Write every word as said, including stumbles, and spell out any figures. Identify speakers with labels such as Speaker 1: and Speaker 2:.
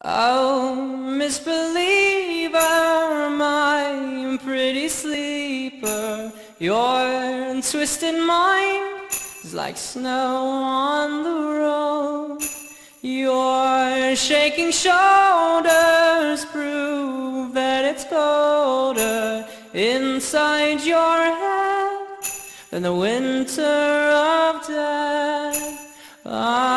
Speaker 1: Oh, Miss Believer, my pretty sleeper, your twisted mind is like snow on the road. Your shaking shoulders prove that it's colder inside your head than the winter of death. Ah,